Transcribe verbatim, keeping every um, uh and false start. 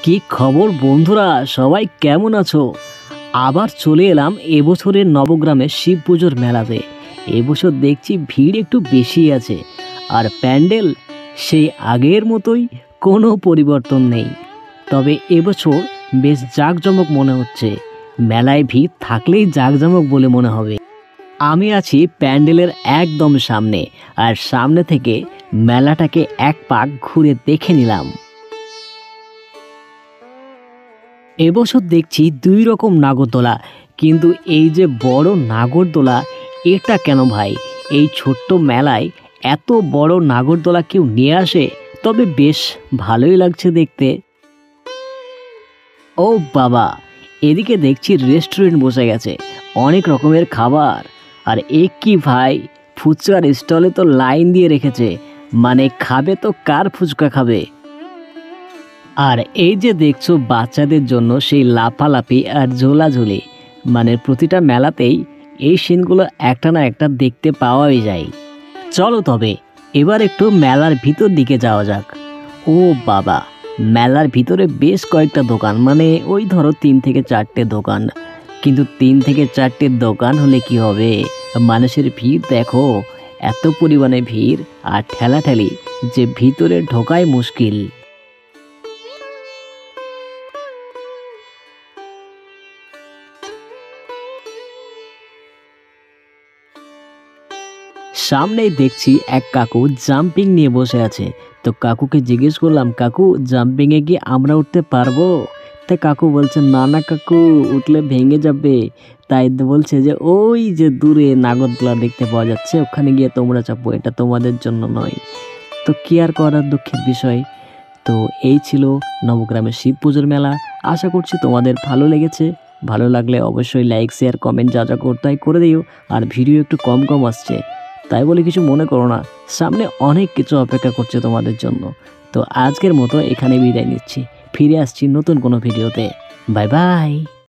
কি খবর বন্ধুরা, সবাই কেমন আছো? আবার চলে এলাম এবছরের নবগ্রামের শিব পুজোর মেলাতে। এবছর দেখছি ভিড় একটু বেশি আছে, আর প্যান্ডেল সেই আগের মতোই, কোনো পরিবর্তন নেই। তবে এবছর বেশ জাঁকজমক মনে হচ্ছে। মেলায় ভিড় থাকলেই জাঁকজমক বলে মনে হবে। আমি আছি প্যান্ডেলের একদম সামনে, আর সামনে থেকে মেলাটাকে এক পাক ঘুরে দেখে নিলাম। এবছর দেখছি দুই রকম নাগরদোলা, কিন্তু এই যে বড় নাগরদোলা, এটা কেন ভাই এই ছোট্ট মেলায় এত বড় নাগরদোলা কেউ নিয়ে আসে? তবে বেশ ভালোই লাগছে দেখতে। ও বাবা, এদিকে দেখছি রেস্টুরেন্ট বসে গেছে, অনেক রকমের খাবার। আর এ কি ভাই, ফুচকার স্টলে তো লাইন দিয়ে রেখেছে, মানে খাবে তো কার ফুচকা খাবে। আর এই যে দেখছো বাচ্চাদের জন্য সেই লাফালাফি আর ঝোলাঝুলি, মানে প্রতিটা মেলাতেই এই সিনগুলো একটা না একটা দেখতে পাওয়াই যায়। চলো তবে এবার একটু মেলার ভিতর দিকে যাওয়া যাক। ও বাবা, মেলার ভিতরে বেশ কয়েকটা দোকান, মানে ওই ধরো তিন থেকে চারটে দোকান। কিন্তু তিন থেকে চারটে দোকান হলে কি হবে, মানুষের ভিড় দেখো, এত পরিমাণে ভিড় আর ঠেলাঠেলি যে ভিতরে ঢোকাই মুশকিল। সামনেই দেখছি এক কাকু জাম্পিং নিয়ে বসে আছে। তো কাকুকে জিজ্ঞেস করলাম, কাকু জাম্পিংয়ে কি আমরা উঠতে পারবো? তা কাকু বলছে, না না কাকু, উঠলে ভেঙে যাবে। তাই বলছে যে ওই যে দূরে নাগরদোলা দেখতে পাওয়া যাচ্ছে, ওখানে গিয়ে তোমরা চাপো, এটা তোমাদের জন্য নয়। তো কি আর করার, দুঃখের বিষয়। তো এই ছিল নবগ্রামের শিব পুজোর মেলা। আশা করছি তোমাদের ভালো লেগেছে। ভালো লাগলে অবশ্যই লাইক শেয়ার কমেন্ট যা যা করতে হয় করে দিও। আর ভিডিও একটু কম কম আসছে, তাই বলে কিছু মনে করো না, সামনে অনেক কিছু অপেক্ষা করছে তোমাদের জন্য। তো আজকের মতো এখানে বিদায় নিচ্ছি, ফিরে আসছি নতুন কোনো ভিডিওতে। Bye by.